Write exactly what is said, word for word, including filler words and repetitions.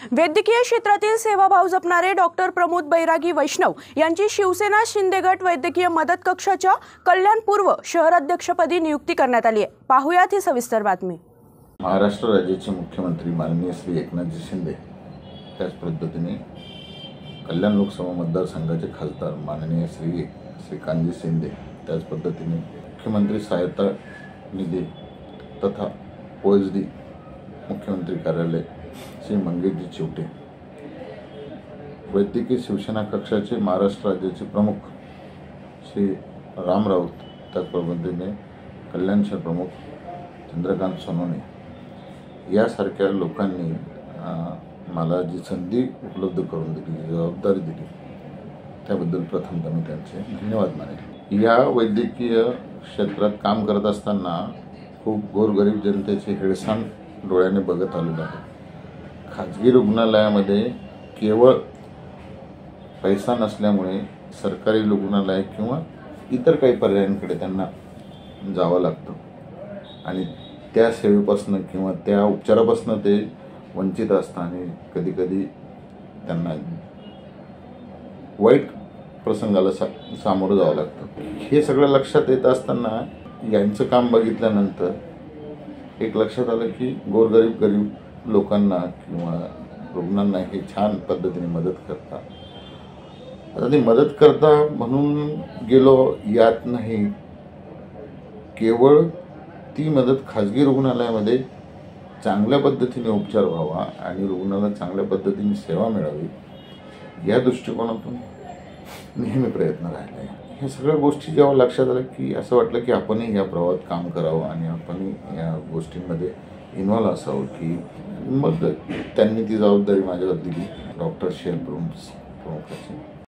वैद्यकीय क्षेत्रातील सेवाभाव जपणारे डॉक्टर प्रमोद बैरागी वैष्णव यांची शिवसेना शिंदे गट वैद्यकीय मदत कक्षाच्या कल्याणपूर्व शहराध्यक्षपदी नियुक्ती करण्यात आली आहे। पाहुयात ही सविस्तर बातमी। महाराष्ट्र राज्याचे मुख्यमंत्री माननीय श्री एकनाथजी शिंदे त्याच पद्धतीने कल्याण लोकसभा मतदारसंघाचे खासदार माननीय श्री श्रीकांतजी शिंदे त्याच पद्धतीने मुख्यमंत्री सहायता निधी तथा ओ एस डी मुख्यमंत्री कार्यालय श्री मंगेशजी चिवटे, वैद्यकीय शिवसेना कक्षाचे महाराष्ट्र राज्याचे प्रमुख श्री राम राऊत, त्याच पद्धतीने कल्याण शहर प्रमुख चंद्रकांत सोनवणे यासारख्या लोकांनी मला जी संधी उपलब्ध करून दिली, जबाबदारी दिली, त्याबद्दल प्रथमतः मी त्यांचे धन्यवाद मानेन। या वैद्यकीय क्षेत्रात काम करत असताना खूप गोरगरीब जनतेचे हेळसांड डोळ्याने बघत आलेलो आहे। खाजगी रुग्णालयामध्ये केवळ पैसा नसल्यामुळे सरकारी रुग्णालय किंवा इतर काही पर्यायांकडे त्यांना जावं लागतं आणि त्या सेवेपासून किंवा त्या उपचारापासून ते वंचित असतात आणि कधी कधी त्यांना वाईट प्रसंगाला सा सामोरं जावं लागतं। हे सगळं लक्षात येत असताना यांचं काम बघितल्यानंतर एक लक्षात आलं की गोरगरीब गरीब लोकांना किंवा रुग्णांना हे छान पद्धतीने मदत करतात। आता ती मदत करता म्हणून गेलो यात नाही, केवळ ती मदत खाजगी रुग्णालयामध्ये चांगल्या पद्धतीने उपचार व्हावा आणि रुग्णाला चांगल्या पद्धतीने सेवा मिळावी या दृष्टिकोनातून नेहमी प्रयत्न राहिले आहे। ह्या सगळ्या गोष्टी जेव्हा लक्षात आल्या की असं वाटलं की आपणही या प्रवाहात काम करावं आणि आपणही या गोष्टींमध्ये इन्व्हॉल्व असावं की मग त्यांनी ती जबाबदारी माझ्यावर दिली डॉक्टर शेल प्रमुख प्रमुखाची।